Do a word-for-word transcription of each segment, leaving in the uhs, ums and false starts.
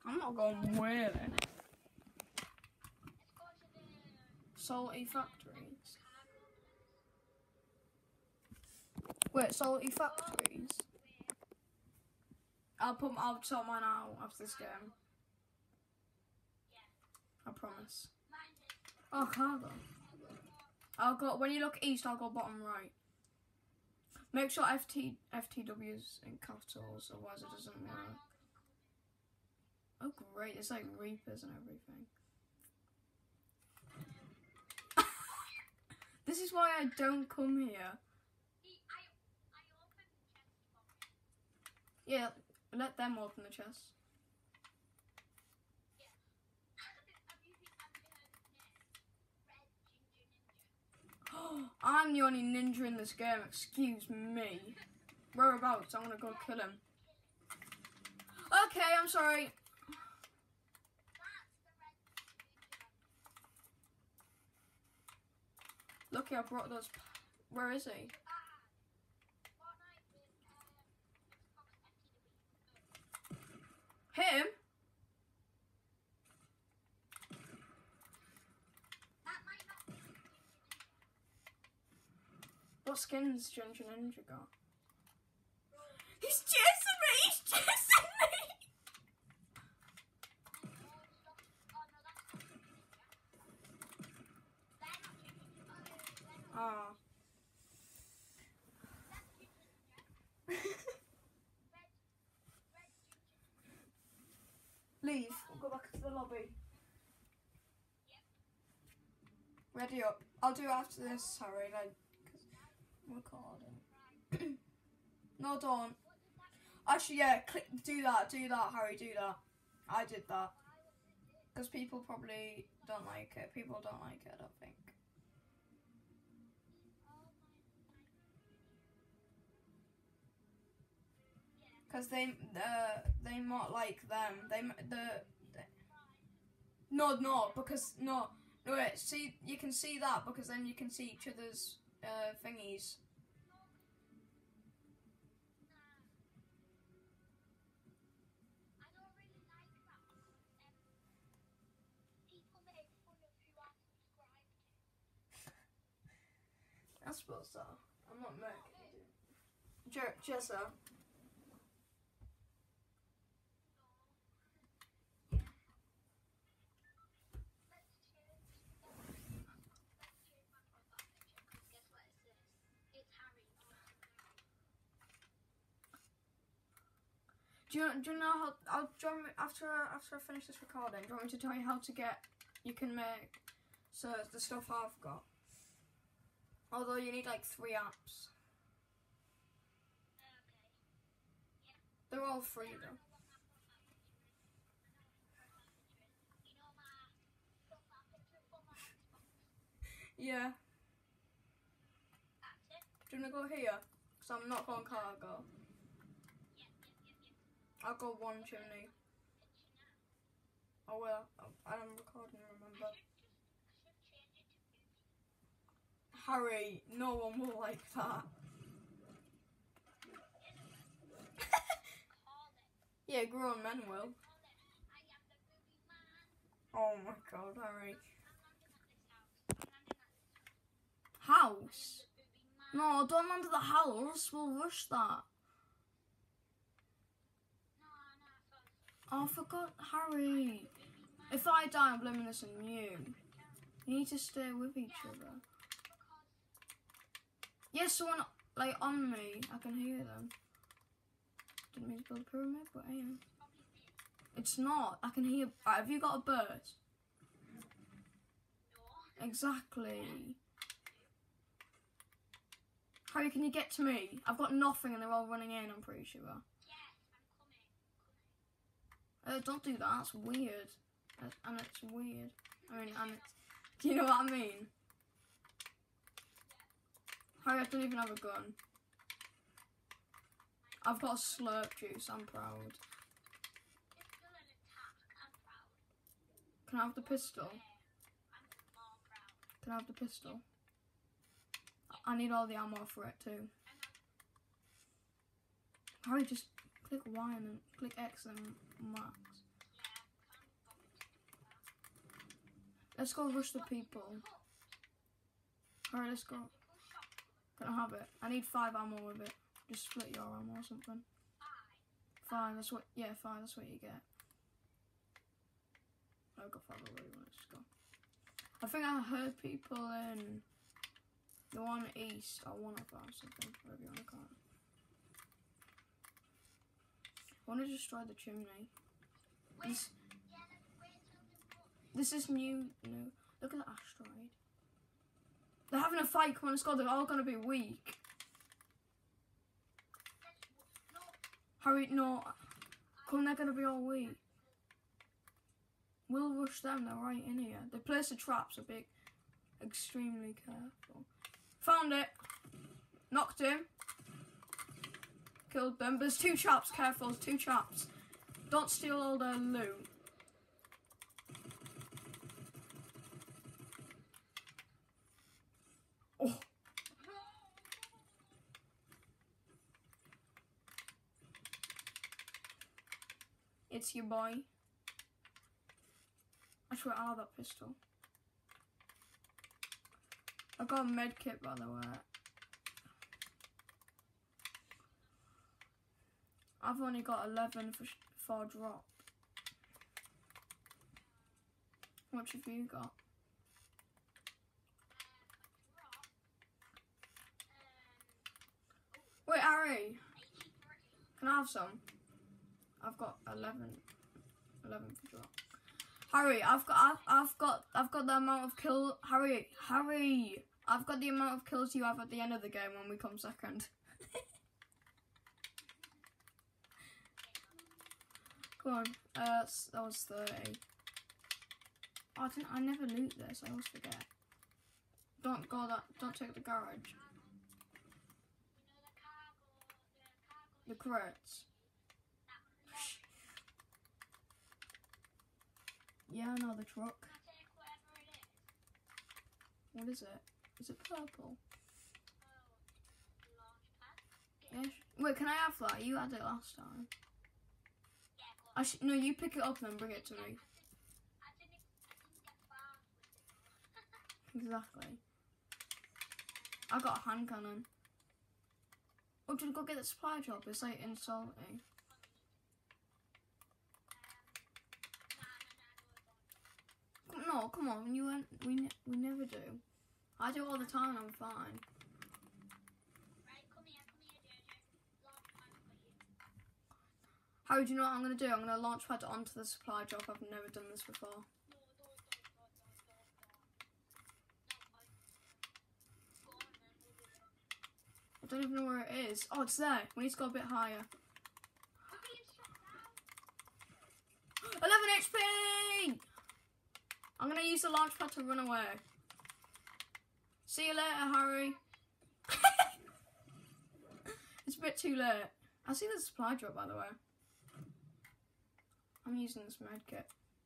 I'm not going whaling. Salty factories. Wait, salty factories? I'll put I'll sort mine out after this game. I promise. Oh, cargo. I'll go when you look east. I'll go bottom right. Make sure F T F T W's in capitals, otherwise it doesn't work. Oh great, it's like Reapers and everything. This is why I don't come here. Yeah, let them open the chest. I'm the only ninja in this game, excuse me. Whereabouts? I'm gonna go kill him. Okay, I'm sorry. Lucky I brought those. Where is he? Him? What skins Ginger Ninja got? He's chasing me! He's chasing me! Ah. Leave. We'll go back to the lobby. Ready up. I'll do it after this, Harry. Like, recording. No, don't. Actually, yeah. Click. Do that. Do that, Harry. Do that. I did that. Because people probably don't like it. People don't like it. I don't think. Because they, uh, they might like them. They, the, the, no, no, because, no, no, wait, see, you can see that, because then you can see each other's, uh, thingies. I suppose so. I'm not making it. Jer Jessa. Do you, do you know how, I'll, do you want me, after, after I finish this recording, do you want me to tell you how to get, you can make, so the stuff I've got. Although you need like three apps. They're all free though. Yeah. Do you want to go here? Because I'm not going cargo. I'll go one chimney. I will. I'm recording, remember. Harry, no one will like that. Yeah, grown men will. Oh my god, Harry. House? No, don't land at the house. We'll rush that. Oh, I forgot, Harry. If I die, I'm blaming this on you. You need to stay with each other. Yeah, someone, like, on me. I can hear them. Didn't mean to build a pyramid, but I am. It's not. I can hear. Right, have you got a bird? Exactly. Harry, can you get to me? I've got nothing and they're all running in, I'm pretty sure. Uh, don't do that, that's weird. And it's weird. I mean, and it's... Do you know what I mean? Harry, I don't even have a gun. I've got a slurp juice, I'm proud. Can I have the pistol? Can I have the pistol? I need all the ammo for it too. Harry, just click Y and then click X and max. Let's go rush the people. Alright, let's go. Can I have it? I need five ammo with it. Just split your ammo or something. Five, that's what, yeah, five, that's what you get. I've got five already, let's go. I think I heard people in the one east, or one of them, something, whatever you want to call it. I want to destroy the chimney. This, this is new, new. Look at the asteroid. They're having a fight, come on, let's go, they're all going to be weak. Hurry, no. Come, they're going to be all weak. We'll rush them, they're right in here. They place the traps, so be extremely careful. Found it. Knocked him. Killed them. There's two traps, careful, there's two traps. Don't steal all their loot. Oh. It's your boy. I swear I'll have that pistol. I got a med kit, by the way. I've only got eleven for, for drop. What have you got? Wait, Harry. Can I have some? I've got eleven. eleven for drop. Harry, I've got, I've, I've got, I've got the amount of kill. Harry, Harry, I've got the amount of kills you have at the end of the game when we come second. Go on. Uh, that was thirty. Oh, I didn't. I never loot this. I always forget. Don't go that. Don't take the garage. The crates. Yeah, I know the truck. What is it? Is it purple? Yeah. Wait, can I have that? You had it last time. I sh no, you pick it up and then bring it to me. Exactly. I got a hand cannon. Oh, did I go get the supply drop? It's like insulting. No, come on, you went. We ne we never do. I do all the time. I'm fine. Harry, do you know what I'm gonna do? I'm gonna launch pad onto the supply drop. I've never done this before. I don't even know where it is. Oh, it's there. We need to go a bit higher. eleven H P! I'm gonna use the launch pad to run away. See you later, Harry. It's a bit too late. I see the supply drop, by the way. I'm using this med kit.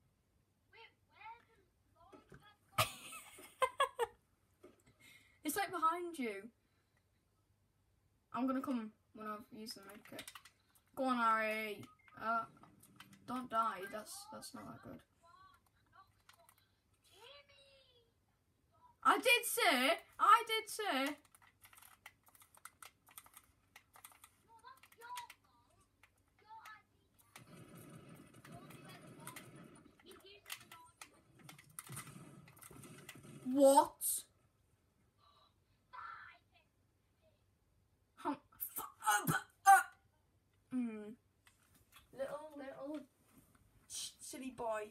It's like behind you. I'm gonna come when I've used the med kit. Go on, Harry. Uh, don't die. That's that's not that good. I did say. I did say. What? Hum, uh, uh, mm. Little, little silly boy.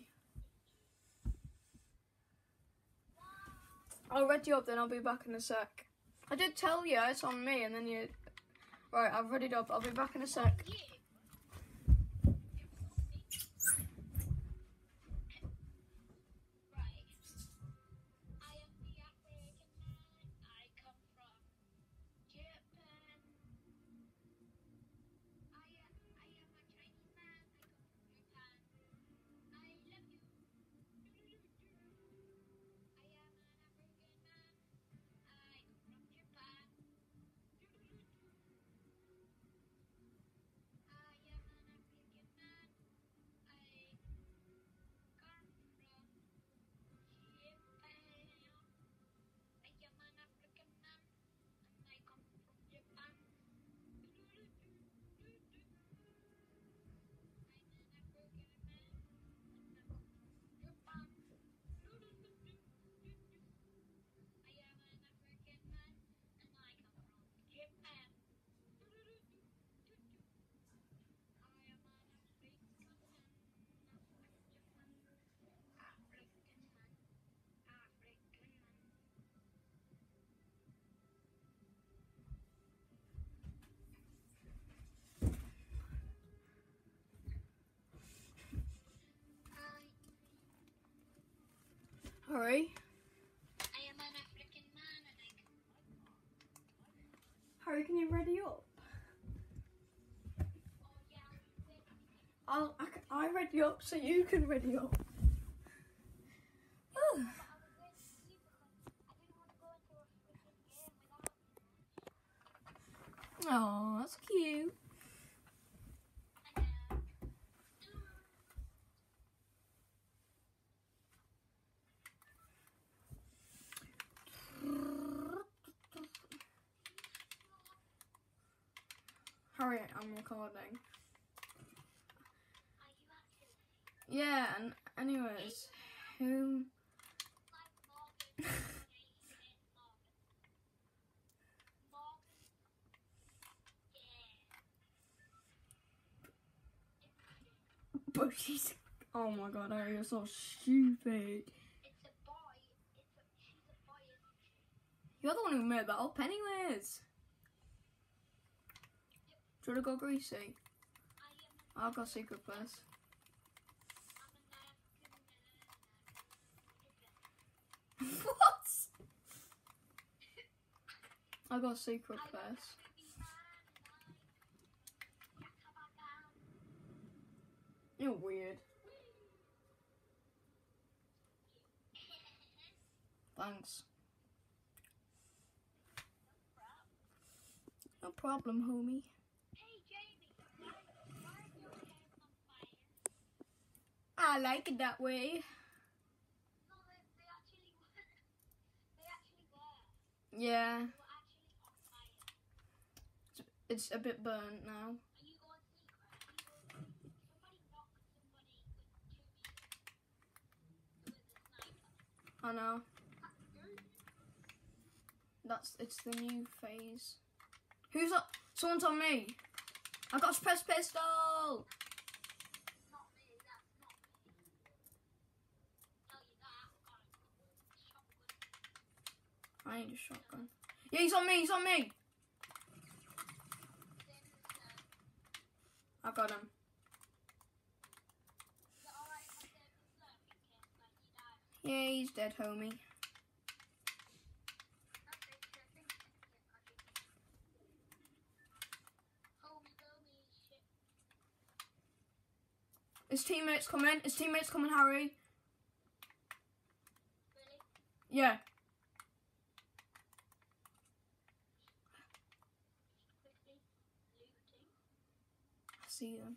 I'll read you up, then I'll be back in a sec. I did tell you it's on me, and then you. Right, I've read it up. I'll be back in a sec. Hurry. I am an African man and I can... Harry, can you ready up? Oh yeah, wait, I'll, I, can- I ready up so you can ready up. but I was waiting for you because I didn't want to go into a freaking game without... Oh, that's cute. I know. Harry, I'm recording. Are you actually? Yeah, and anyways, whom... Like Morgan, eight minutes Morgan. Morgan. Yeah. But she's... Oh my god, Harry, you're so stupid. It's a boy. It's a, she's a boy, isn't she? You're the one who made that up anyways. Do you want to go greasy? I am I'll go secret place. I'm an African man. What? I'll go secret place. You're weird. Thanks. No problem, homie. Hey Jamie, why, why is your hair on fire? I like it that way. No, they, they actually were. They actually were. Yeah, They were actually on fire. it's a bit burnt now. Are you going secret? Are you going secret? Somebody knocked somebody with two meters with a sniper. I know. That's it's the new phase. Who's up? Someone's on me. I got a suppressed pistol. Not me, that's not me. Tell you that, I've got a shotgun. I need a shotgun. Yeah, he's on me. He's on me. I got him. Is it alright if I save the slurp in case like you die? Yeah, he's dead, homie. That's it, I think it's Homie, homie, shit. His teammates coming. His teammates coming, Harry. Really? Yeah. Quickly looting. I see them.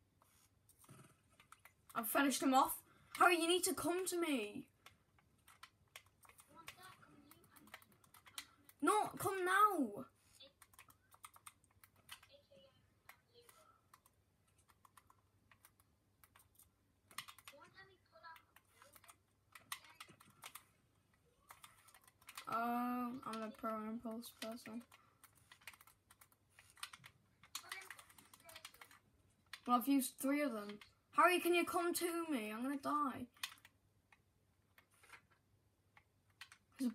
I've finished him off. Harry, you need to come to me. One sec, come loot. I'm, I'm coming. No, come now. eight a m I'm looting. One time he pulled out a building. Okay. Oh, I'm a pro impulse person. Put him up the station. Well, I've used three of them. Harry, can you come to me? I'm gonna die. There's a-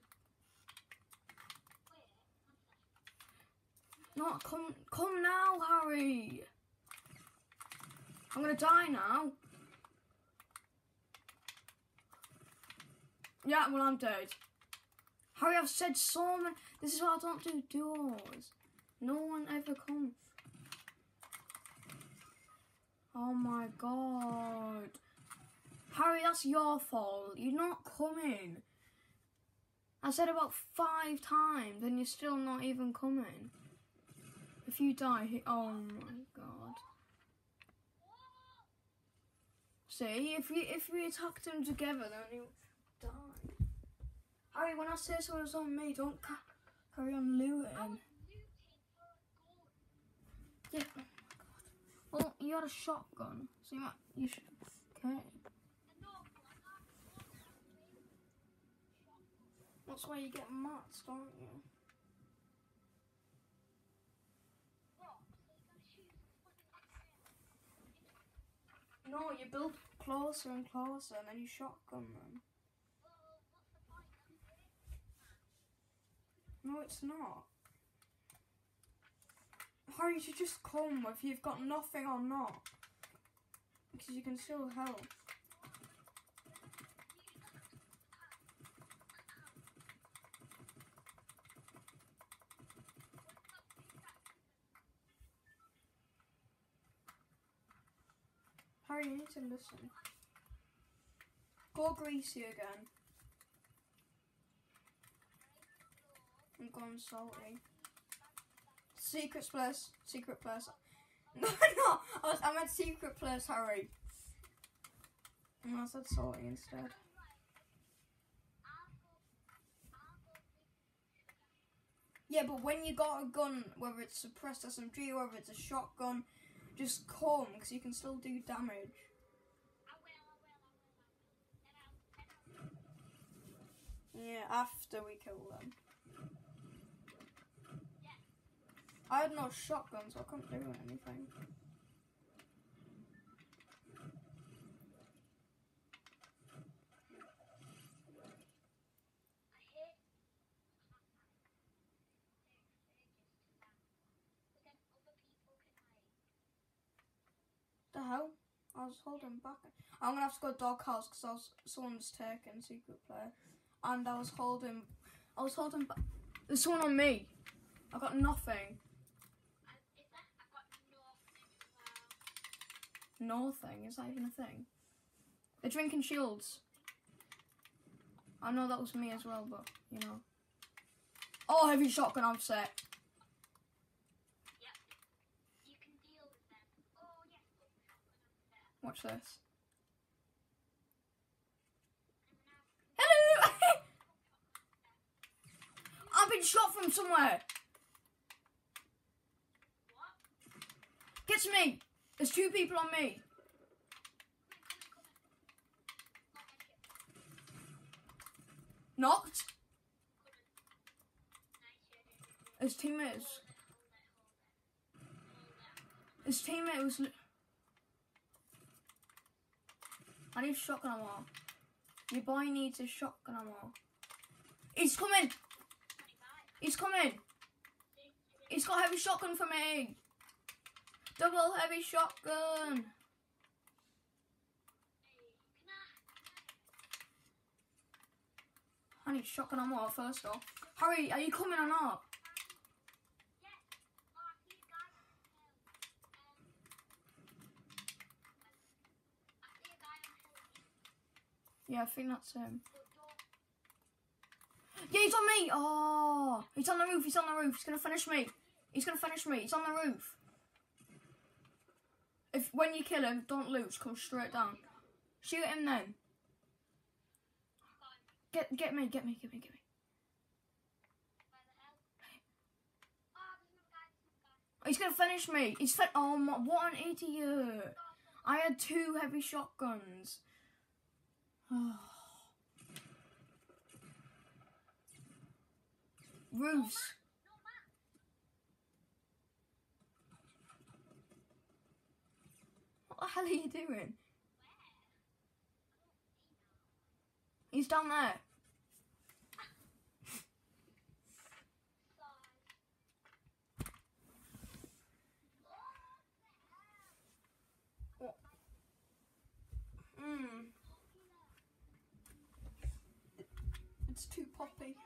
Wait, one sec. No, come, come now, Harry. I'm gonna die now. Yeah, well, I'm dead. Harry, I've said so many. This is why I don't do duos. No one ever comes. Oh my god. Harry, that's your fault. You're not coming. I said about five times and you're still not even coming. If you die, he- oh my god. See, if we if we attacked him together, then he would die. Harry, when I say someone's on me, don't ca- carry on looting. I was looting for a gun. Yeah. Oh my god. Well, you had a shotgun, so you might you should. Okay. No, but I can't afford that. That's why you get mats, don't you? What? So you're gonna shoot somebody? No, you build closer and closer, and then you shotgun them. Well, what's the point? I'm waiting. No, it's not. Harry, you should just come if you've got nothing or not. Because you can still help. Harry, you need to listen. Go greasy again. I'm going salty. Secret place. Secret place. No, no. I, was, I meant secret place, Harry. And I said salty instead. Yeah, but when you got a gun, whether it's suppressed S M G or whether it's a shotgun, just come, because you can still do damage. Yeah, after we kill them. I had no shotgun, so I couldn't do anything. The hell? I was holding back. I'm gonna have to go doghouse because I was someone's taking secret player, and I was holding. I was holding back. There's someone on me. I got nothing. Nothing. Is that even a thing? They're drinking shields. I know that was me as well, but you know. Oh, heavy shotgun. I'm set. Watch this. Hello! I've been shot from somewhere. Get to me. There's two people on me. Knocked. His teammates. His teammate was. I need shotgun ammo. Your boy needs a shotgun ammo. He's coming! He's coming! He's got heavy shotgun for me! Double heavy shotgun! I need shotgun ammo first off. Harry, are you coming or not? Yeah, I think that's him. Yeah, he's on me! Oh, he's on the roof, he's on the roof. He's going to finish me. He's going to finish me. He's on the roof. If When you kill him, don't lose. Come straight down. Shoot him then. Get get me, get me, get me, get me. He's going to finish me. He's fin- Oh, my, what an idiot. I had two heavy shotguns. Roofs. What the hell are you doing? He's down there. What? Hmm. It's too poppy.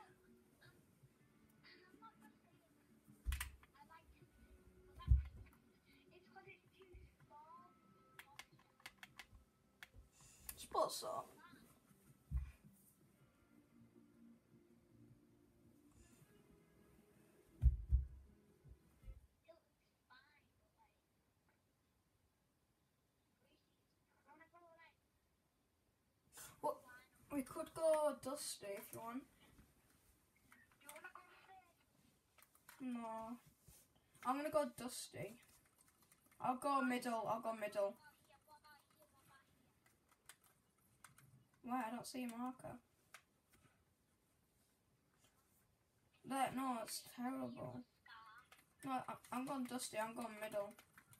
Spots up. What? We could go Dusty if you want. No. I'm gonna go Dusty. I'll go middle, I'll go middle. Why? I don't see a marker. That, no, it's terrible. No, I, I'm going Dusty, I'm going middle.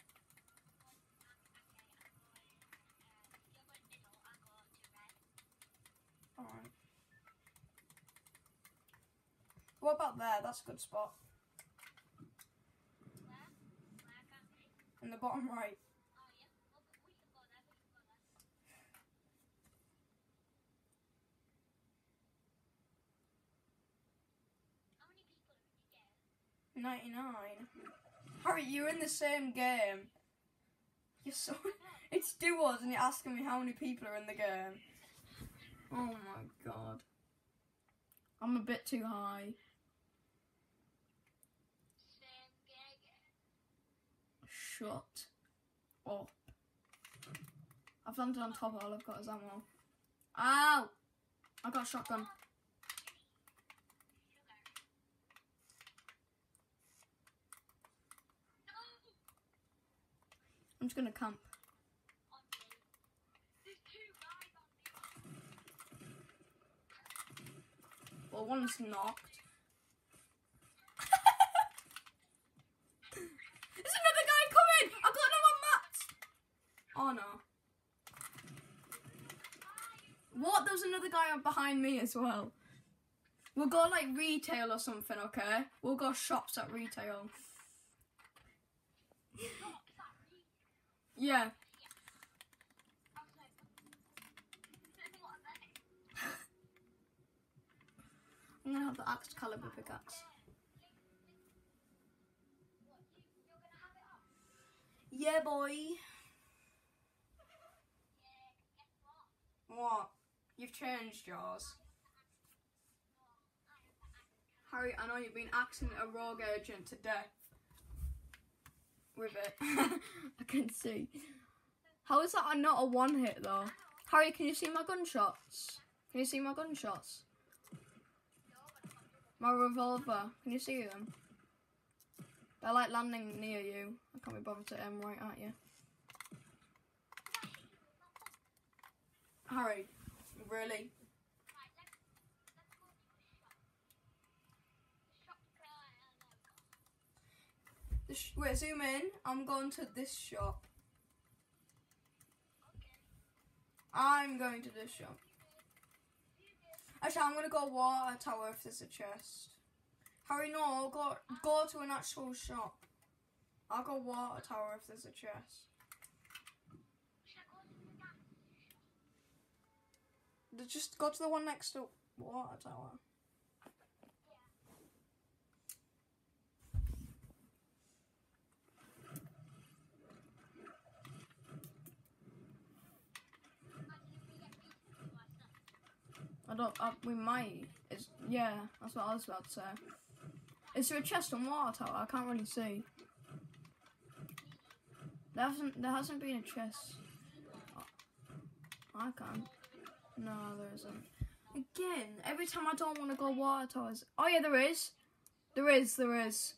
Alright. What about there? That's a good spot. In the bottom right. ninety-nine. Harry, you're in the same game. You're so It's duos and you're asking me how many people are in the game. Oh my god. I'm a bit too high. Shut up. I've landed on top, all I've got is ammo. Ow! I got a shotgun. I'm just gonna camp. Well, one's knocked. There's another guy coming! I got him on mats! Oh no. What? There's another guy up behind me as well. We'll go like retail or something, okay? We'll go shops at retail. Yeah. I'm gonna have the axe caliber pickaxe. Yeah, boy. What? You've changed yours. Harry, I know you've been axing a rogue agent to death. With it. I can see. How is that not a one hit though? Harry, can you see my gunshots? Can you see my gunshots? My revolver. Can you see them? They're like landing near you. I can't be bothered to aim right at you. Harry, really? The sh wait, zoom in. I'm going to this shop. I'm going to this shop. Actually, I'm gonna go water tower if there's a chest. Harry, no, I'll go go to an actual shop. I'll go water tower if there's a chest. Just go to the one next to water tower. I don't. Uh, we might. It's, yeah, that's what I was about to say. Is there a chest on water tower? I can't really see. There hasn't. There hasn't been a chest. Oh, I can't. No, there isn't. Again, every time I don't want to go water towers. Oh yeah, there is. There is. There is.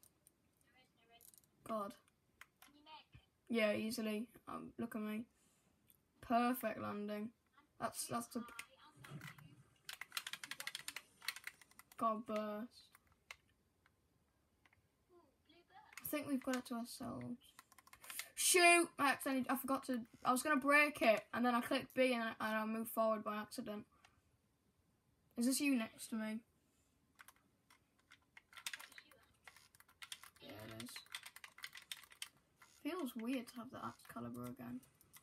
God. Yeah, easily. Um, look at me. Perfect landing. That's that's the. God burst. I think we've got it to ourselves. Shoot! I accidentally, I forgot to, I was going to break it and then I clicked B and I, and I moved forward by accident. Is this you next to me? Yeah, it is. Feels weird to have the axe caliber again.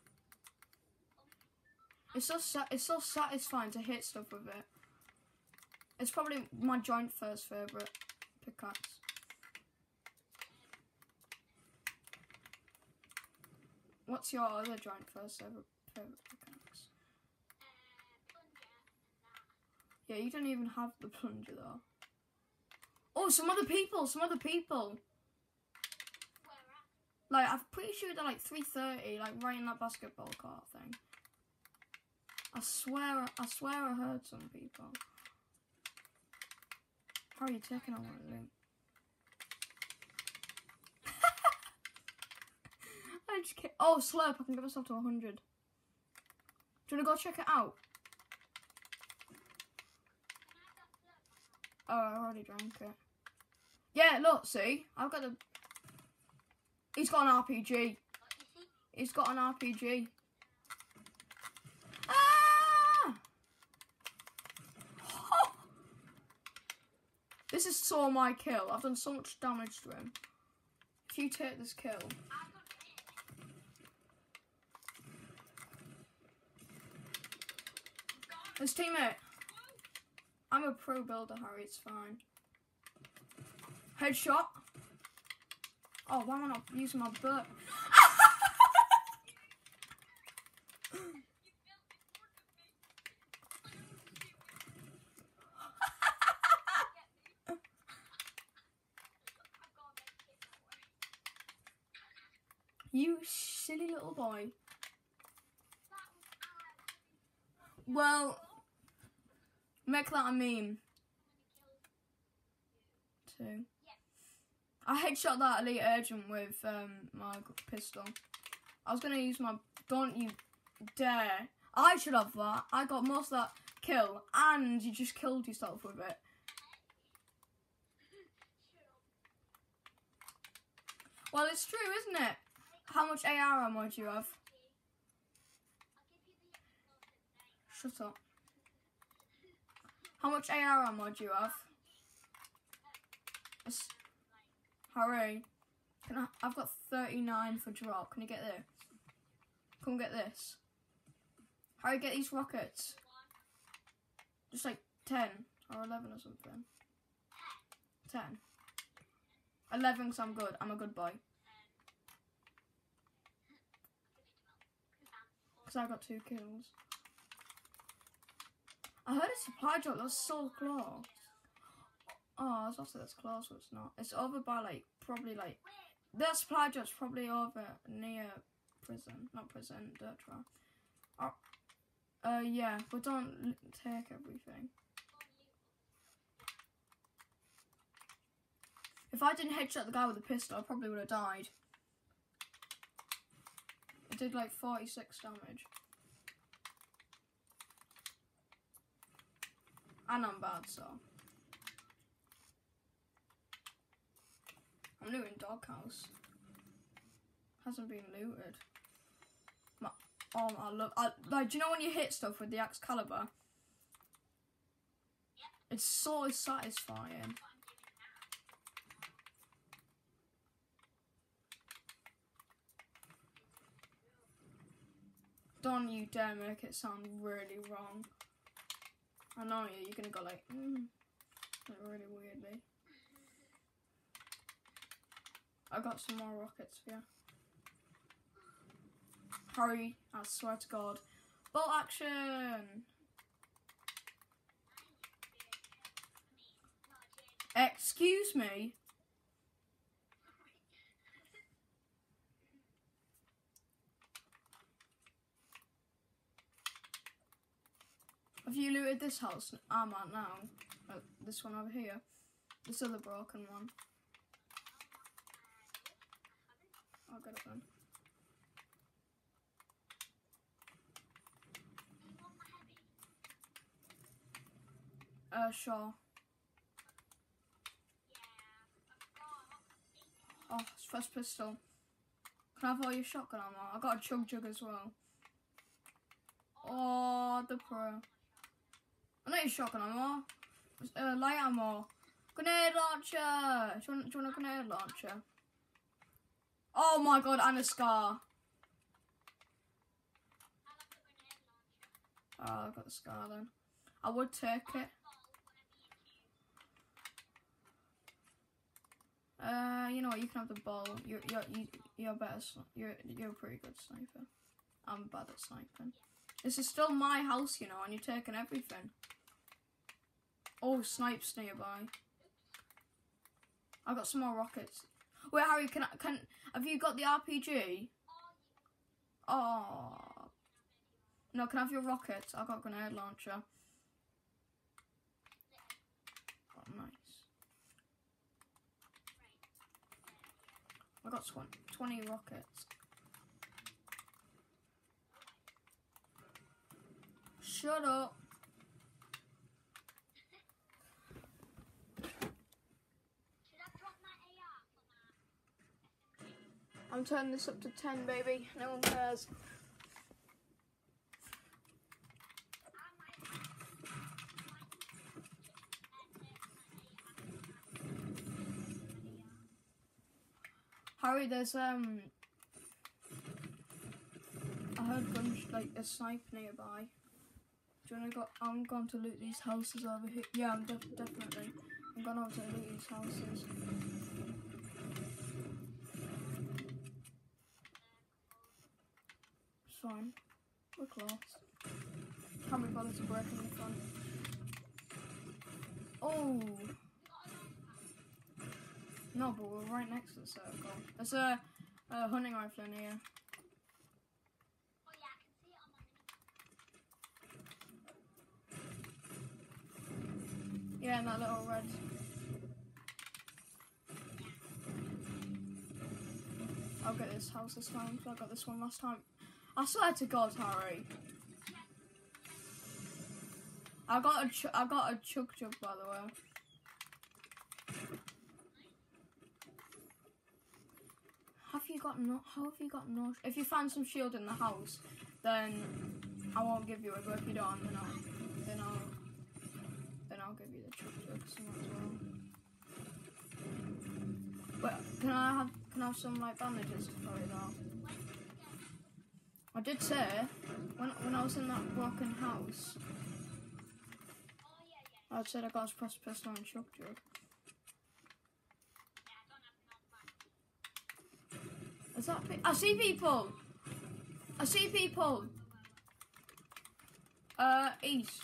It's so, sa it's so satisfying to hit stuff with it. It's probably my joint first favourite pickaxe. What's your other joint first favourite pickaxe? Yeah, you don't even have the plunger though. Oh, some other people, some other people. Like, I'm pretty sure they're like three thirty, like right in that basketball court thing. I swear, I swear I heard some people. How are you taking on one of them? I just can't. Oh, slurp! I can get myself to a hundred. Do you wanna go check it out? Oh, I already drank it. Yeah, look, see, I've got the. He's got an R P G. He's got an R P G. This is so my kill. I've done so much damage to him. If you take this kill. His teammate. I'm a pro builder, Harry. It's fine. Headshot. Oh, why am I not using my butt? You silly little boy. Well, make that a meme. Two. I headshot that elite agent with um, my pistol. I was gonna use my. Don't you dare! I should have that. I got most of that kill, and you just killed yourself with it. Well, it's true, isn't it? How much A R ammo do you have? Shut up. How much A R ammo do you have? It's, Harry, can I, I've got thirty-nine for drop. Can you get this? Come get this. Harry, get these rockets. Just like ten or eleven or something. ten. eleven because I'm good. I'm a good boy. Because I got two kills. I heard a supply drop. That's so close. Oh, I was also that's close, but it's not. It's over by like probably like that supply drop's probably over near prison, not prison, dirt trap. Oh, uh, yeah, but don't take everything. If I didn't headshot the guy with the pistol, I probably would have died. It did like forty-six damage. And I'm bad, so. I'm looting Doghouse. Hasn't been looted. My, oh, I love. I, like, do you know when you hit stuff with the Excalibur? It's so satisfying. Don't you dare make it sound really wrong. I know you. You're gonna go like, mm, like really weirdly. I got some more rockets for you. Hurry, I swear to God. Bolt action! Excuse me? Have you looted this house? I'm at now. Uh, this one over here. This other broken one. I'll get it then. Uh, sure. Oh, it's first pistol. Can I have all your shotgun ammo? I got a chug jug as well. Oh, the pro. I know your shotgun ammo. Uh, light ammo. Grenade launcher. Do you, want, do you want a grenade launcher? Oh my god, and a scar. Oh, I got the scar then. I would take it. Uh, you know what? You can have the ball. You're you're you, you're better. You're you're a pretty good sniper. I'm bad at sniping. This is still my house, you know, and you're taking everything. Oh, snipes nearby. I got some more rockets. Wait, Harry, can I, can have you got the R P G? Oh. No, can I have your rockets? I got a grenade launcher. Oh, nice. I got twenty rockets. Shut up. I'm turning this up to ten, baby. No one cares. Harry, there's um. I heard guns like a sniper nearby. Do you wanna go? I'm going to loot these houses over here. Yeah, I'm def definitely. I'm going over to loot these houses. It's fine. We're close. Can't be bothered to break in the front. Oh. No, but we're right next to the circle. There's a Uh, hunting rifle in here. Oh yeah, I can see it on my mini. Yeah, and that little red. I'll get this house this time because I got this one last time. I swear to God, Harry. I got a ch I got a chug jug, by the way. Have you got no? How have you got no? If you find some shield in the house, then I won't give you it. But if you don't, then I'll then I'll then I'll give you the chug jug as well. But can I have can I have some like bandages for it now? I did say when when I was in that broken house. Oh yeah, yeah. I said I got a press pistol and chug jug. Yeah, I don't have enough. Is that? Pe I see people. I see people. Uh, east.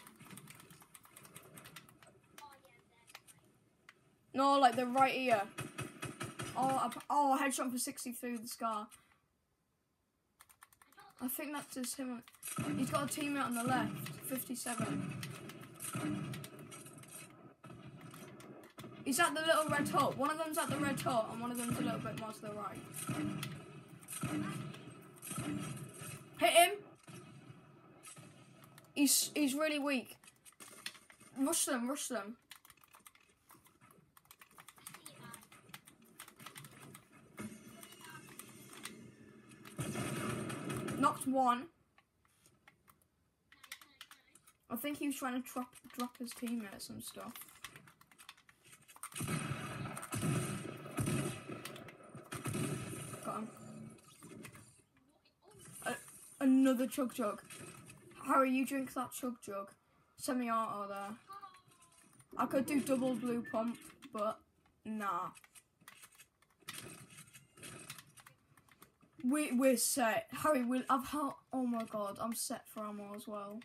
Oh yeah, there's No, like they're right here. Oh, I, oh, headshot for sixty through the scar. I think that's just him. He's got a teammate on the left, fifty-seven. He's at the little red hut. One of them's at the red hut, and one of them's a little bit more to the right. Hit him. He's he's really weak. Rush them, rush them. Knocked one. I think he was trying to drop drop his teammate some stuff. Got him. Uh, another chug jug. Harry, you drink that chug jug. Semi-auto there. I could do double blue pump, but nah. We we're set. Harry, we I've had. Oh my God, I'm set for ammo as well.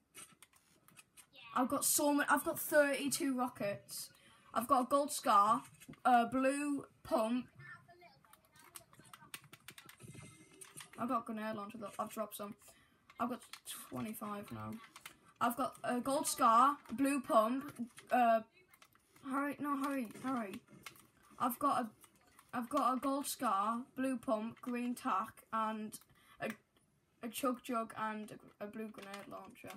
I've got so many. I've got thirty-two rockets. I've got a gold scar, a blue pump. I've got a grenade launcher. I've dropped some. I've got twenty-five now. I've got a gold scar, a blue pump. Uh, hurry! No, hurry, hurry! I've got a, I've got a gold scar, blue pump, green tack, and a, a chug jug and a, a blue grenade launcher.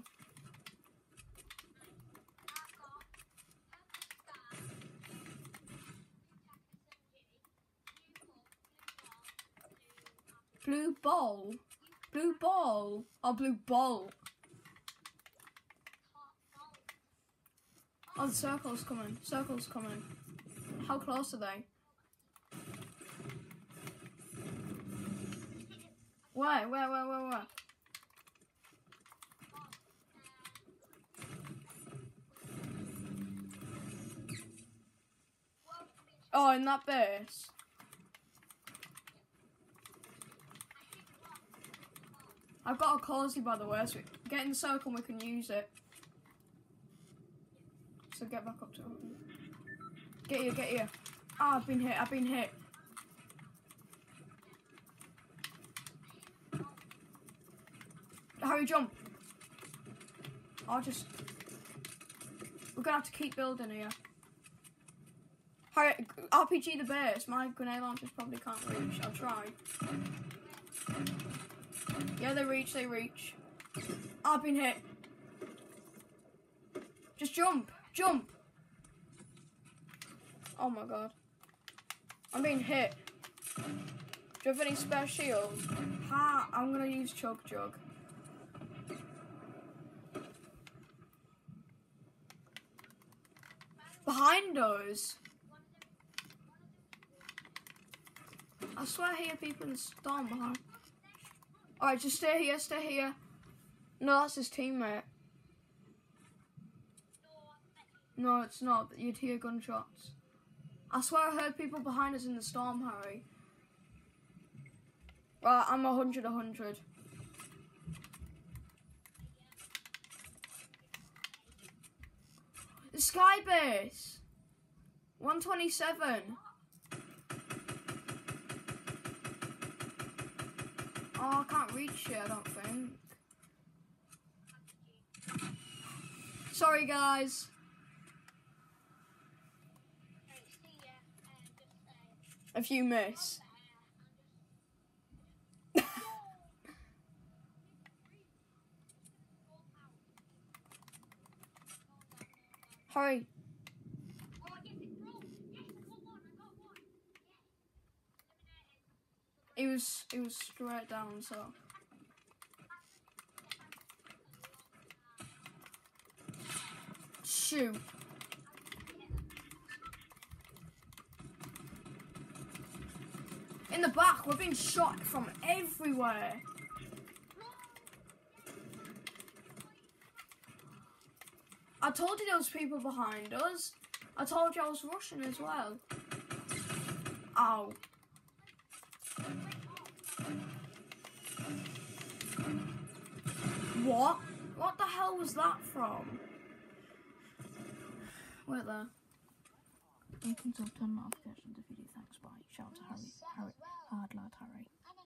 Blue ball? Blue ball? Oh, blue ball. Oh, the circle's coming. Circle's coming. How close are they? Where? Where, where, where, where? Oh, in that base? I've got a cozy, by the way, so get in the circle and we can use it. So get back up to it. Get here, get here. Ah, oh, I've been hit, I've been hit. Harry, jump. I'll just... We're gonna have to keep building here. Harry, R P G the base. My grenade launchers probably can't reach. I'll try. Yeah, they reach, they reach. I've been hit. Just jump, jump. Oh my God. I'm being hit. Do you have any spare shields? Ha, I'm gonna use chug jug. Behind us. I swear I hear people in the storm behind. Alright, just stay here, stay here. No, that's his teammate. No, it's not. You'd hear gunshots. I swear I heard people behind us in the storm, Harry. Right, I'm a hundred, a hundred. The sky base. one twenty-seven. Oh, I can't reach it, I don't think. Sorry, guys. If you miss. Hurry. It was it was straight down, so shoot. In the back, we're being shot from everywhere. I told you there was people behind us. I told you I was rushing as well. Ow. What? What the hell was that from? Wait there. You can still turn notifications if you do. Thanks, bye. Shout out to Harry, Harry, Hard Lad Harry.